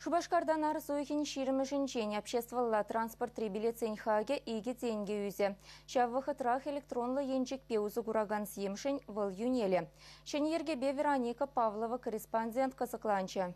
Шубашкардан арысуйхин ширимышинчен обществолла транспорт билет хаге иги тенге үзе. Шаввахытрах электронлы енчик пеузы гураган съемшин выл юнеле. Шенерге бе Вероника Павлова корреспондент Касакланча.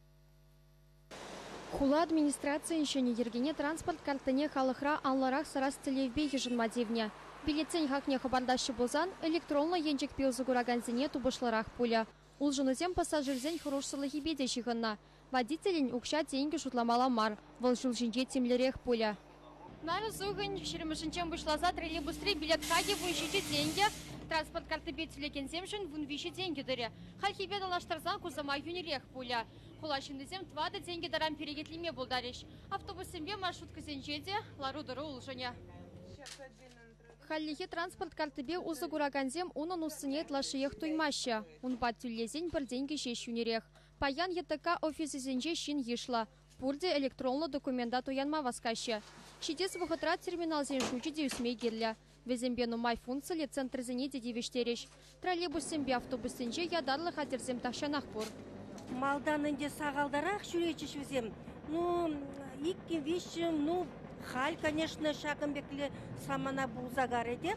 Хула администрация шенергене транспорт картыне халыхра анларах сарас телевбе еженмадевне. Билетсен хакне хабардащы бозан электронлы енчик пеузы гураган зене тубышларах пуля. Улжынызем пассажирзен хорошсылыхи беде шихынна. Водителин укша деньги шутламала мар. Волжил жинже темлерех пуля. Нары зугын ширимышынчен вышлаза троллейбустрей билет хаги вынщите деньги. Транспорт карты бетселеген земшин вын виши деньги дыре. Хальхибе далаштарзан кузама юнерех пуля. Хулашындызем твада деньги дарам перегетлиме булдариш. Автобусембе маршрутка зенжеде лару дыры улжыня. Халлихи транспорт картыбе узы гураганзем унын усынет лашиех туймаща. Он баттюллезень бір деньги шеш юнерех. Паян ЕТК офисы зенже шин ешла. Пурде электронлы документа туянма васкаща. Шидес выхотра терминал зен шучи деюсмей герля. Везембену май функции центр зене дедевиштереш. Троллейбус сембе автобус зенже ядарлы хатерзем тахшанах пур. Малданынде сағалдарақ жүречіш өзем. Иккен вещим, халь, конечно, шагом бекле самана булзагареде.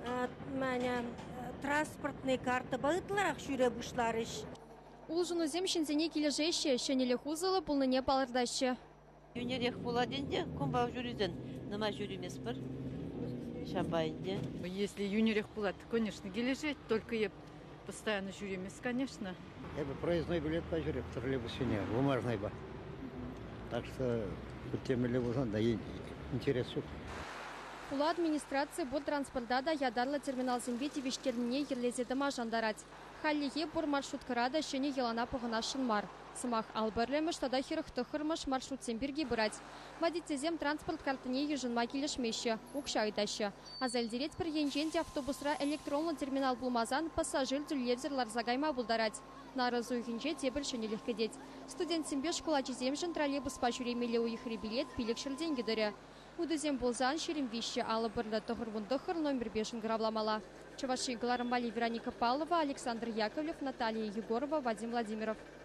Транспортные карты бағытларақ жүре бұшларыш. Улжын өзем шинзене кележеше, шенеле хузылы бұлныне балырдашы. Юнерех буладенде, комбау жүрізен, нама жүрімес бір, шамбайынде. Если юнерех булад, конечно, кележет, только я постоянно жүрімес, конечно. Я бы проездной билет по жүрек, троллейбусе не, бумажный бы. Так что, темели узан, да и интерес жоқ. Ула администрация бұл транспортада ядарлы терминал зенбети вештеріне ерлезедіма жандарать. Халлиге бұр маршруткарада шене елана пығына шынмар. Сымақ албірлеміш тада хирықты хырмыш маршрут семберге бұрать. Водителзем транспорт картыне ежынма келешмеші, ұқшайдашы. Азалдерет бір енженде автобусра электронлы терминал бұлмазан пассажир дүллерзерлар загайма бұлдарать. Нарызу үйгінже тебір шенелік кедет. Студент сембе школа чеземшін троллейбус па жүремелі уйхри билет пилік шырден кедірі. Удызем болзан шерим вище алы бұрында тұғыр номер 5 гравламала. Чаваши Галарамбали Вероника Павлова, Александр Яковлев, Наталья Егорова, Вадим Владимиров.